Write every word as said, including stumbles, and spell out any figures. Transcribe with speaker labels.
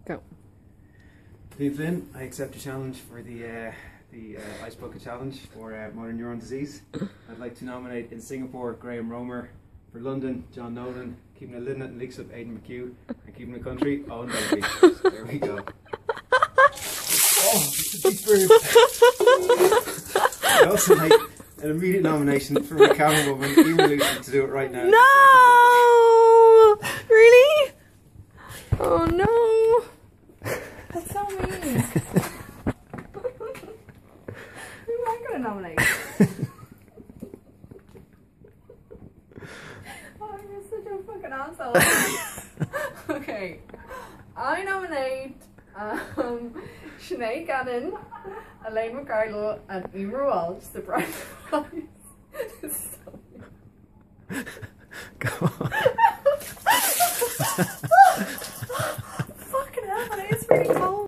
Speaker 1: Go.
Speaker 2: Liam Flynn, I accept the challenge for the uh, the uh, Ice Bucket Challenge for uh, motor neuron disease. I'd like to nominate in Singapore Graham Romer, for London John Nolan, keeping it Lynn and Leaks up Aidan McHugh, and keeping the country Owen Bailey. There we go. Oh, it's a deep breath. I'd also like an immediate nomination for my camera woman, Emer Lucy, to do it right now.
Speaker 1: No! Really? Oh no! That's so mean. Who am I gonna nominate? Oh, you're such a fucking asshole. Okay. I nominate um, Sinead Gannon, Elaine McArdle, and Emer Walsh, the bride prize.
Speaker 2: Go on.